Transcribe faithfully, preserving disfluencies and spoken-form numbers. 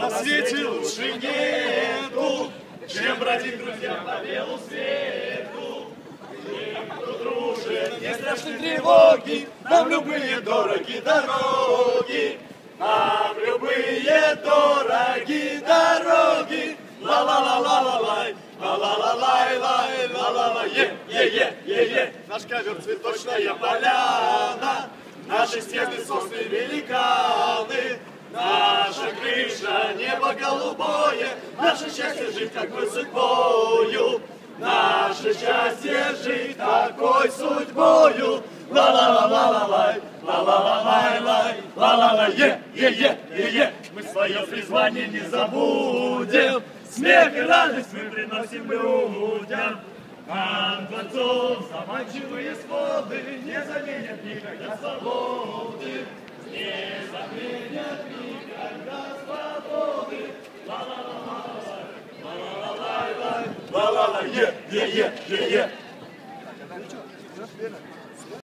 На свете лучше нету, чем бродить друзьям по белу свету. Тем, кто дружит, не страшны тревоги, нам любые дороги дороги. Нам любые дороги дороги. Ла-ла-ла-ла-ла-лай, ла-ла-ла-лай-лай, ла-ла-ла, е-е-е-е-е. Наш ковер цветочная поляна, наши стены сосны великаны, наша крыша небо голубое, наше счастье жить такой судьбою, наше счастье жить такой судьбою. Ла-ла-ла-ла-ла-лай, ла-ла-ла-лай-лай, ла-ла-ла, е-е-е-е-е. Мы свое призвание не забудем, смех и радость мы приносим людям. Нам дворцов заманчивые своды не заменят никогда свободы, не заменят никогда свободы. Ла-ла-ла-лай, ла-ла-ла-лай, ла-ла-ла, е-е-е-е-е.